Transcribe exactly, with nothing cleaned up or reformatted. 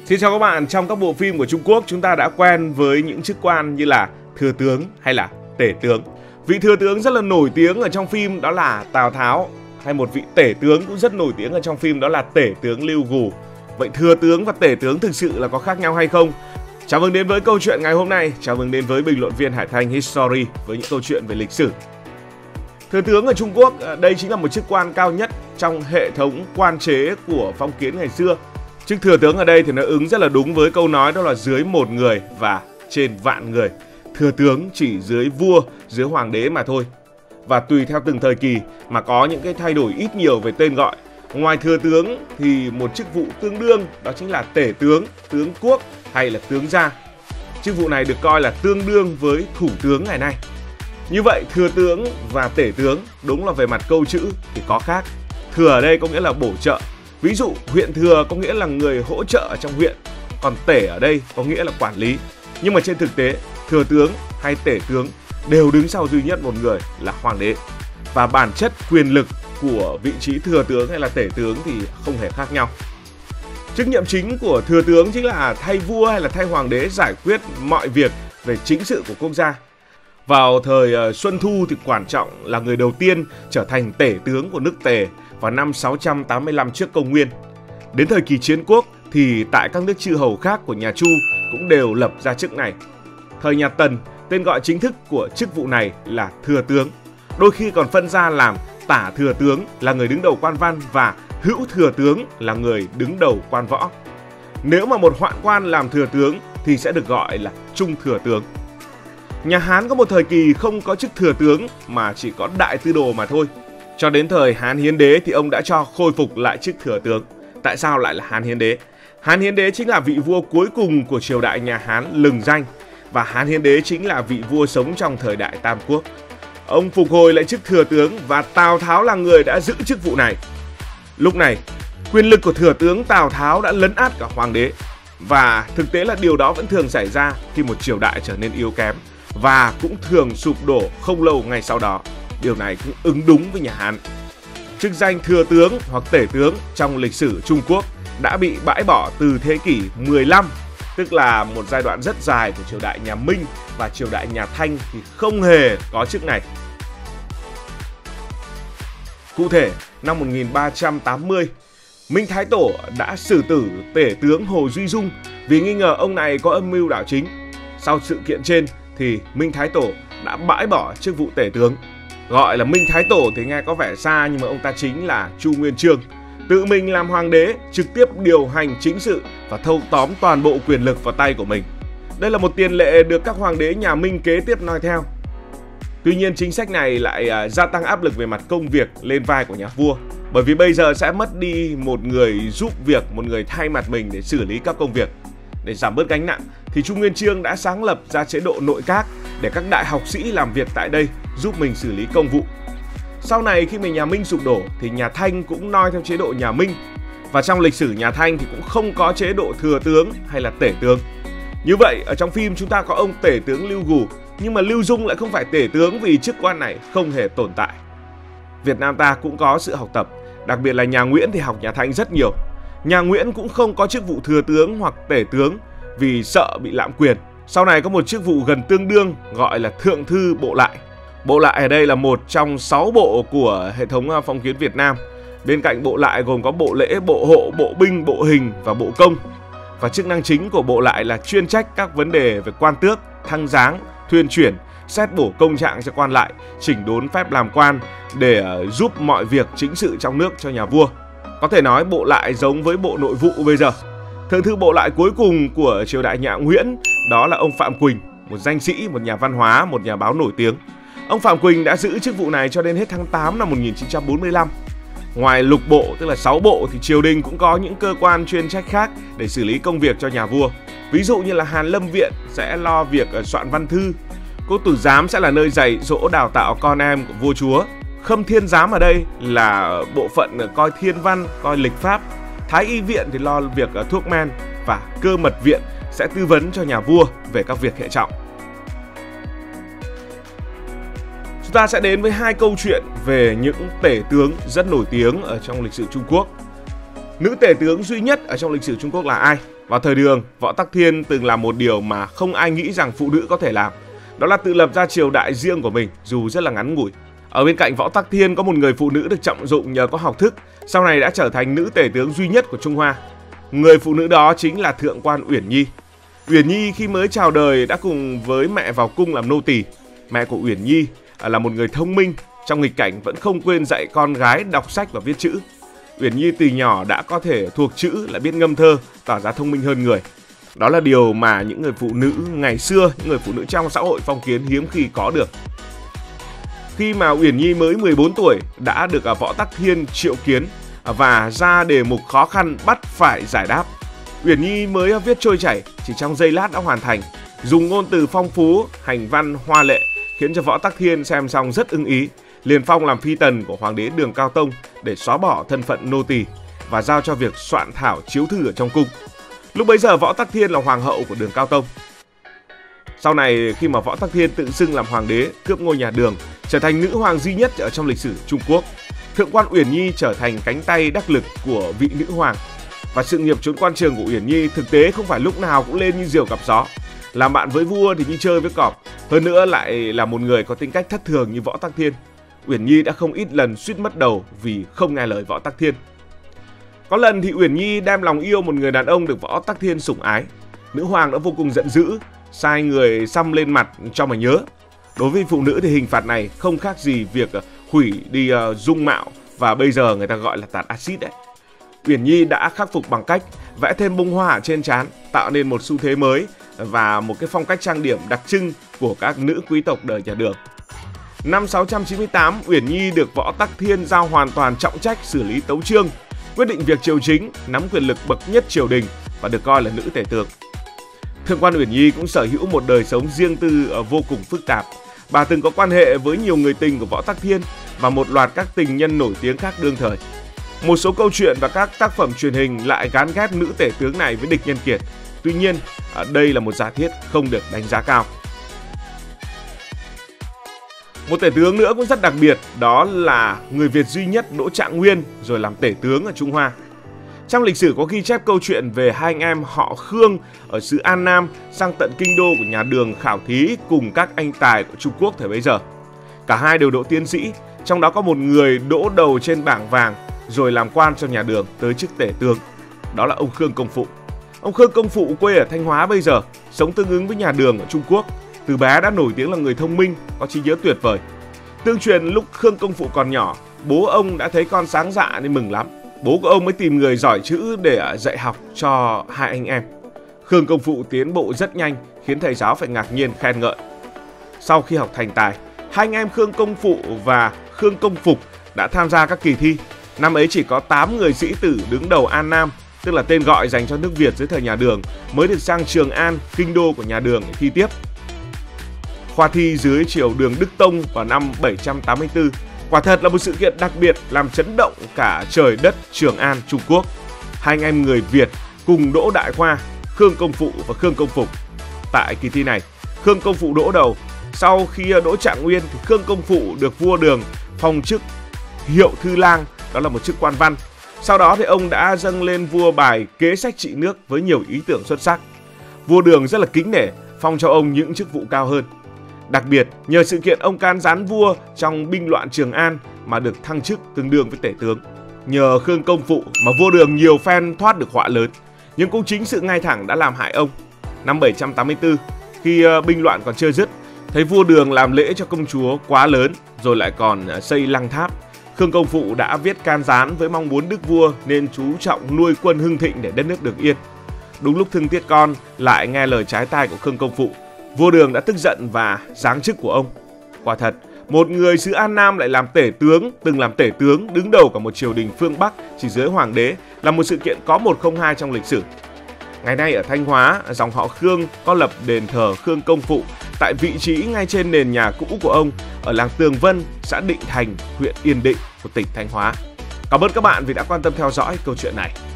Xin chào các bạn, trong các bộ phim của Trung Quốc chúng ta đã quen với những chức quan như là thừa tướng hay là tể tướng. Vị thừa tướng rất là nổi tiếng ở trong phim đó là Tào Tháo, hay một vị tể tướng cũng rất nổi tiếng ở trong phim đó là tể tướng Lưu Gù. Vậy thừa tướng và tể tướng thực sự là có khác nhau hay không? Chào mừng đến với câu chuyện ngày hôm nay, chào mừng đến với bình luận viên Hải Thanh History với những câu chuyện về lịch sử. Thừa tướng ở Trung Quốc, đây chính là một chức quan cao nhất trong hệ thống quan chế của phong kiến ngày xưa. Chức thừa tướng ở đây thì nó ứng rất là đúng với câu nói đó là dưới một người và trên vạn người. Thừa tướng chỉ dưới vua, dưới hoàng đế mà thôi. Và tùy theo từng thời kỳ mà có những cái thay đổi ít nhiều về tên gọi. Ngoài thừa tướng thì một chức vụ tương đương đó chính là tể tướng, tướng quốc hay là tướng gia. Chức vụ này được coi là tương đương với thủ tướng ngày nay. Như vậy thừa tướng và tể tướng đúng là về mặt câu chữ thì có khác. Thừa ở đây có nghĩa là bổ trợ. Ví dụ huyện thừa có nghĩa là người hỗ trợ ở trong huyện, còn tể ở đây có nghĩa là quản lý. Nhưng mà trên thực tế, thừa tướng hay tể tướng đều đứng sau duy nhất một người là hoàng đế. Và bản chất quyền lực của vị trí thừa tướng hay là tể tướng thì không hề khác nhau. Chức nhiệm chính của thừa tướng chính là thay vua hay là thay hoàng đế giải quyết mọi việc về chính sự của quốc gia. Vào thời Xuân Thu thì Quản Trọng là người đầu tiên trở thành tể tướng của nước Tề vào năm sáu trăm tám mươi lăm trước công nguyên. Đến thời kỳ Chiến Quốc thì tại các nước chư hầu khác của nhà Chu cũng đều lập ra chức này. Thời nhà Tần, tên gọi chính thức của chức vụ này là thừa tướng. Đôi khi còn phân ra làm tả thừa tướng là người đứng đầu quan văn và hữu thừa tướng là người đứng đầu quan võ. Nếu mà một hoạn quan làm thừa tướng thì sẽ được gọi là trung thừa tướng. Nhà Hán có một thời kỳ không có chức thừa tướng mà chỉ có đại tư đồ mà thôi. Cho đến thời Hán Hiến Đế thì ông đã cho khôi phục lại chức thừa tướng. Tại sao lại là Hán Hiến Đế? Hán Hiến Đế chính là vị vua cuối cùng của triều đại nhà Hán lừng danh. Và Hán Hiến Đế chính là vị vua sống trong thời đại Tam Quốc. Ông phục hồi lại chức thừa tướng và Tào Tháo là người đã giữ chức vụ này. Lúc này, quyền lực của thừa tướng Tào Tháo đã lấn át cả hoàng đế. Và thực tế là điều đó vẫn thường xảy ra khi một triều đại trở nên yếu kém. Và cũng thường sụp đổ không lâu ngay sau đó. Điều này cũng ứng đúng với nhà Hán. Chức danh thừa tướng hoặc tể tướng trong lịch sử Trung Quốc đã bị bãi bỏ từ thế kỷ mười lăm, tức là một giai đoạn rất dài của triều đại nhà Minh, và triều đại nhà Thanh thì không hề có chức này. Cụ thể, năm một nghìn ba trăm tám mươi, Minh Thái Tổ đã xử tử tể tướng Hồ Duy Dung vì nghi ngờ ông này có âm mưu đảo chính. Sau sự kiện trên thì Minh Thái Tổ đã bãi bỏ chức vụ tể tướng. Gọi là Minh Thái Tổ thì nghe có vẻ xa, nhưng mà ông ta chính là Chu Nguyên Chương, tự mình làm hoàng đế, trực tiếp điều hành chính sự và thâu tóm toàn bộ quyền lực vào tay của mình. Đây là một tiền lệ được các hoàng đế nhà Minh kế tiếp noi theo. Tuy nhiên chính sách này lại gia tăng áp lực về mặt công việc lên vai của nhà vua, bởi vì bây giờ sẽ mất đi một người giúp việc, một người thay mặt mình để xử lý các công việc. Để giảm bớt gánh nặng thì Chu Nguyên Chương đã sáng lập ra chế độ nội các để các đại học sĩ làm việc tại đây giúp mình xử lý công vụ. Sau này khi mà nhà Minh sụp đổ thì nhà Thanh cũng noi theo chế độ nhà Minh. Và trong lịch sử nhà Thanh thì cũng không có chế độ thừa tướng hay là tể tướng. Như vậy ở trong phim chúng ta có ông tể tướng Lưu Gù, nhưng mà Lưu Dung lại không phải tể tướng vì chức quan này không hề tồn tại. Việt Nam ta cũng có sự học tập, đặc biệt là nhà Nguyễn thì học nhà Thanh rất nhiều. Nhà Nguyễn cũng không có chức vụ thừa tướng hoặc tể tướng vì sợ bị lạm quyền. Sau này có một chức vụ gần tương đương gọi là thượng thư bộ lại. Bộ lại ở đây là một trong sáu bộ của hệ thống phong kiến Việt Nam. Bên cạnh bộ lại gồm có bộ lễ, bộ hộ, bộ binh, bộ hình và bộ công. Và chức năng chính của bộ lại là chuyên trách các vấn đề về quan tước, thăng giáng, thuyên chuyển, xét bổ công trạng cho quan lại, chỉnh đốn phép làm quan để giúp mọi việc chính sự trong nước cho nhà vua. Có thể nói bộ lại giống với bộ nội vụ bây giờ. Thượng thư bộ lại cuối cùng của triều đại nhà Nguyễn đó là ông Phạm Quỳnh, một danh sĩ, một nhà văn hóa, một nhà báo nổi tiếng. Ông Phạm Quỳnh đã giữ chức vụ này cho đến hết tháng tám năm một nghìn chín trăm bốn mươi lăm. Ngoài lục bộ, tức là sáu bộ, thì triều đình cũng có những cơ quan chuyên trách khác để xử lý công việc cho nhà vua. Ví dụ như là Hàn Lâm Viện sẽ lo việc soạn văn thư, Cốt Tử Giám sẽ là nơi dạy dỗ đào tạo con em của vua chúa, Khâm Thiên Giám ở đây là bộ phận coi thiên văn, coi lịch pháp, Thái Y Viện thì lo việc thuốc men, và Cơ Mật Viện sẽ tư vấn cho nhà vua về các việc hệ trọng. Chúng ta sẽ đến với hai câu chuyện về những tể tướng rất nổi tiếng ở trong lịch sử Trung Quốc. Nữ tể tướng duy nhất ở trong lịch sử Trung Quốc là ai? Vào thời Đường, Võ Tắc Thiên từng làm một điều mà không ai nghĩ rằng phụ nữ có thể làm. Đó là tự lập ra triều đại riêng của mình, dù rất là ngắn ngủi. Ở bên cạnh Võ Tắc Thiên có một người phụ nữ được trọng dụng nhờ có học thức, sau này đã trở thành nữ tể tướng duy nhất của Trung Hoa. Người phụ nữ đó chính là Thượng quan Uyển Nhi. Uyển Nhi khi mới chào đời đã cùng với mẹ vào cung làm nô tỳ. Mẹ của Uyển Nhi là một người thông minh, trong nghịch cảnh vẫn không quên dạy con gái đọc sách và viết chữ. Uyển Nhi từ nhỏ đã có thể thuộc chữ, lại biết ngâm thơ, tỏ ra thông minh hơn người. Đó là điều mà những người phụ nữ ngày xưa, những người phụ nữ trong xã hội phong kiến hiếm khi có được. Khi mà Uyển Nhi mới mười bốn tuổi đã được Võ Tắc Thiên triệu kiến và ra đề mục khó khăn bắt phải giải đáp. Uyển Nhi mới viết trôi chảy, chỉ trong giây lát đã hoàn thành, dùng ngôn từ phong phú, hành văn hoa lệ, khiến cho Võ Tắc Thiên xem xong rất ưng ý, liền phong làm phi tần của hoàng đế Đường Cao Tông để xóa bỏ thân phận nô tỳ và giao cho việc soạn thảo chiếu thư ở trong cung. Lúc bấy giờ Võ Tắc Thiên là hoàng hậu của Đường Cao Tông. Sau này khi mà Võ Tắc Thiên tự xưng làm hoàng đế, cướp ngôi nhà Đường, trở thành nữ hoàng duy nhất ở trong lịch sử Trung Quốc, Thượng quan Uyển Nhi trở thành cánh tay đắc lực của vị nữ hoàng. Và sự nghiệp trốn quan trường của Uyển Nhi thực tế không phải lúc nào cũng lên như diều gặp gió. Làm bạn với vua thì như chơi với cọp, hơn nữa lại là một người có tính cách thất thường như Võ Tắc Thiên. Uyển Nhi đã không ít lần suýt mất đầu vì không nghe lời Võ Tắc Thiên. Có lần thì Uyển Nhi đem lòng yêu một người đàn ông được Võ Tắc Thiên sủng ái. Nữ hoàng đã vô cùng giận dữ, sai người xăm lên mặt cho mà nhớ. Đối với phụ nữ thì hình phạt này không khác gì việc hủy đi uh, dung mạo, và bây giờ người ta gọi là tạt axit đấy. Uyển Nhi đã khắc phục bằng cách vẽ thêm bông hoa ở trên trán, tạo nên một xu thế mới và một cái phong cách trang điểm đặc trưng của các nữ quý tộc đời nhà Đường. Năm sáu trăm chín mươi tám, Uyển Nhi được Võ Tắc Thiên giao hoàn toàn trọng trách xử lý tấu chương, quyết định việc triều chính, nắm quyền lực bậc nhất triều đình và được coi là nữ tể tướng. Thượng quan Uyển Nhi cũng sở hữu một đời sống riêng tư vô cùng phức tạp. Bà từng có quan hệ với nhiều người tình của Võ Tắc Thiên và một loạt các tình nhân nổi tiếng khác đương thời. Một số câu chuyện và các tác phẩm truyền hình lại gán ghép nữ tể tướng này với địch nhân kiệt. Tuy nhiên, đây là một giả thiết không được đánh giá cao. Một tể tướng nữa cũng rất đặc biệt, đó là người Việt duy nhất Đỗ Trạng Nguyên rồi làm tể tướng ở Trung Hoa. Trong lịch sử có ghi chép câu chuyện về hai anh em họ Khương ở xứ An Nam sang tận kinh đô của nhà Đường khảo thí cùng các anh tài của Trung Quốc thời bấy giờ. Cả hai đều đỗ tiến sĩ, trong đó có một người đỗ đầu trên bảng vàng rồi làm quan cho nhà Đường tới chức tể tướng. Đó là ông Khương Công Phụ. Ông Khương Công Phụ quê ở Thanh Hóa bây giờ, sống tương ứng với nhà Đường ở Trung Quốc. Từ bé đã nổi tiếng là người thông minh, có trí nhớ tuyệt vời. Tương truyền lúc Khương Công Phụ còn nhỏ, bố ông đã thấy con sáng dạ nên mừng lắm. Bố của ông mới tìm người giỏi chữ để dạy học cho hai anh em. Khương Công Phụ tiến bộ rất nhanh, khiến thầy giáo phải ngạc nhiên khen ngợi. Sau khi học thành tài, hai anh em Khương Công Phụ và Khương Công Phục đã tham gia các kỳ thi. Năm ấy chỉ có tám người sĩ tử đứng đầu An Nam, tức là tên gọi dành cho nước Việt dưới thời nhà Đường, mới được sang Trường An, kinh đô của nhà Đường để thi tiếp. Khoa thi dưới triều Đường Đức Tông vào năm bảy trăm tám mươi tư. Quả thật là một sự kiện đặc biệt làm chấn động cả trời đất Trường An, Trung Quốc. Hai anh em người Việt cùng đỗ đại khoa, Khương Công Phụ và Khương Công Phục. Tại kỳ thi này, Khương Công Phụ đỗ đầu. Sau khi đỗ Trạng Nguyên thì Khương Công Phụ được vua Đường phong chức Hiệu Thư Lang, đó là một chức quan văn. Sau đó thì ông đã dâng lên vua bài kế sách trị nước với nhiều ý tưởng xuất sắc. Vua Đường rất là kính nể, phong cho ông những chức vụ cao hơn. Đặc biệt, nhờ sự kiện ông can gián vua trong binh loạn Trường An mà được thăng chức tương đương với tể tướng. Nhờ Khương Công Phụ mà vua Đường nhiều phen thoát được họa lớn, nhưng cũng chính sự ngay thẳng đã làm hại ông. Năm bảy trăm tám mươi tư, khi binh loạn còn chưa dứt, thấy vua Đường làm lễ cho công chúa quá lớn, rồi lại còn xây lăng tháp, Khương Công Phụ đã viết can gián với mong muốn đức vua nên chú trọng nuôi quân hưng thịnh để đất nước được yên. Đúng lúc thương tiếc con lại nghe lời trái tai của Khương Công Phụ, vua Đường đã tức giận và giáng chức của ông. Quả thật, một người xứ An Nam lại làm tể tướng, từng làm tể tướng đứng đầu cả một triều đình phương Bắc chỉ dưới hoàng đế là một sự kiện có một không hai trong lịch sử. Ngày nay ở Thanh Hóa, dòng họ Khương có lập đền thờ Khương Công Phụ tại vị trí ngay trên nền nhà cũ của ông ở làng Tường Vân, xã Định Thành, huyện Yên Định của tỉnh Thanh Hóa. Cảm ơn các bạn vì đã quan tâm theo dõi câu chuyện này.